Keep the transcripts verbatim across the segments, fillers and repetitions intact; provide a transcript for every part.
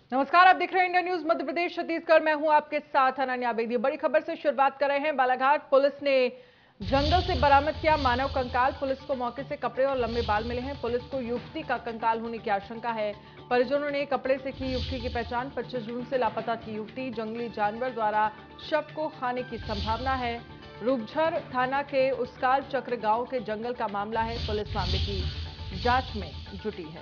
नमस्कार, आप देख रहे हैं इंडिया न्यूज मध्य प्रदेश छत्तीसगढ़। मैं हूं आपके साथ अनन्या बेदी। बड़ी खबर से शुरुआत कर रहे हैं। बालाघाट पुलिस ने जंगल से बरामद किया मानव कंकाल। पुलिस को मौके से कपड़े और लंबे बाल मिले हैं। पुलिस को युवती का कंकाल होने की आशंका है। परिजनों ने कपड़े से की युवती की पहचान। पच्चीस जून से लापता थी युवती। जंगली जानवर द्वारा शव को खाने की संभावना है। रूपझर थाना के उसकाल चक्र गांव के जंगल का मामला है। पुलिस मामले की जांच में जुटी है।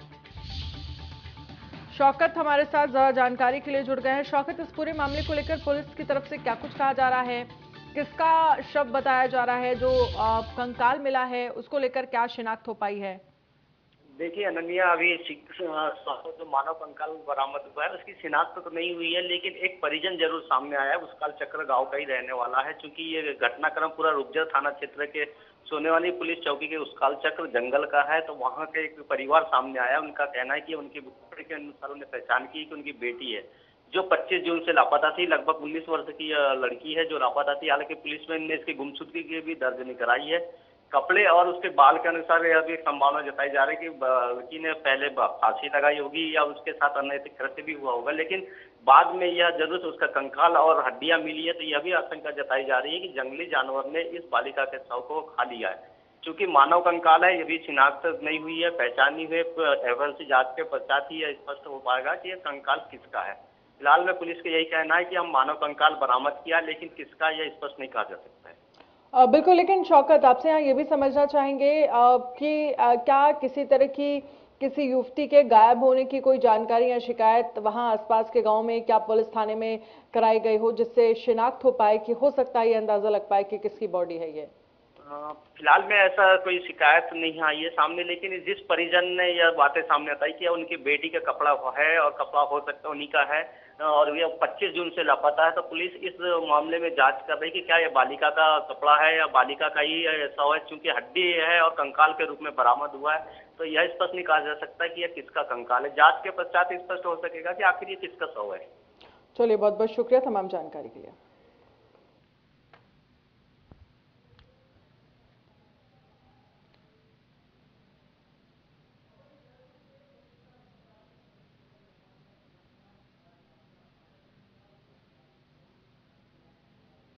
शौकत हमारे साथ ज्यादा जानकारी के लिए जुड़ गए हैं। शौकत, इस पूरे मामले को लेकर पुलिस की तरफ से क्या कुछ कहा जा रहा है? किसका शव बताया जा रहा है? जो आ, कंकाल मिला है उसको लेकर क्या शिनाख्त हो पाई है? देखिए अनन्या, अभी सिख- जो मानव कंकाल बरामद हुआ है उसकी शिनाख्त तो नहीं हुई है, लेकिन एक परिजन जरूर सामने आया है। उसकाल चक्र गांव का ही रहने वाला है। चूंकि ये घटनाक्रम पूरा रूपझर थाना क्षेत्र के सोनेवाली पुलिस चौकी के उसकाल चक्र जंगल का है, तो वहां के एक परिवार सामने आया। उनका कहना है कि उनकी बुखारी के अनुसार उन्हें पहचान की कि उनकी बेटी है जो पच्चीस जून से लापता थी। लगभग उन्नीस वर्ष की यह लड़की है जो लापता थी। हालांकि पुलिस ने इसकी गुमशुदगी की भी दर्ज नहीं कराई है। कपड़े और उसके बाल के अनुसार यह भी एक संभावना जताई जा रही है कि लड़की ने पहले फांसी लगाई होगी या उसके साथ अनैतिक कृत्य भी हुआ होगा, लेकिन बाद में यह जरूर उसका कंकाल और हड्डियां मिली है। तो यह भी आशंका जताई जा रही है कि जंगली जानवर ने इस बालिका के शव को खा लिया है। चूंकि मानव कंकाल है, यह भी शिनाख्त नहीं हुई है, पहचान नहीं हुई। एफएलसी जांच के पश्चात ही यह स्पष्ट हो पाएगा कि यह कंकाल किसका है। फिलहाल में पुलिस का यही कहना है कि हम मानव कंकाल बरामद किया, लेकिन किसका यह स्पष्ट नहीं कहा जा सकता है। अ, बिल्कुल, लेकिन शौकत, आपसे यहाँ ये भी समझना चाहेंगे अ, कि अ, क्या किसी तरह की किसी युवती के गायब होने की कोई जानकारी या शिकायत वहां आसपास के गांव में क्या पुलिस थाने में कराई गई हो, जिससे शिनाख्त हो पाए कि हो सकता है ये अंदाजा लग पाए कि किसकी बॉडी है ये? हाँ, फिलहाल में ऐसा कोई शिकायत नहीं आई है सामने, लेकिन जिस परिजन ने यह बातें सामने बताई कि उनकी बेटी का कपड़ा है और कपड़ा हो सकता है उन्हीं का है और ये पच्चीस जून से लापता है, तो पुलिस इस मामले में जांच कर रही है कि क्या यह बालिका का कपड़ा है या बालिका का ही शव है। चूंकि हड्डी है और कंकाल के रूप में बरामद हुआ है, तो यह स्पष्ट नहीं कहा जा सकता कि यह किसका कंकाल है। जांच के पश्चात स्पष्ट हो सकेगा कि आखिर ये किसका शव है। चलिए, बहुत बहुत शुक्रिया तमाम जानकारी के लिए।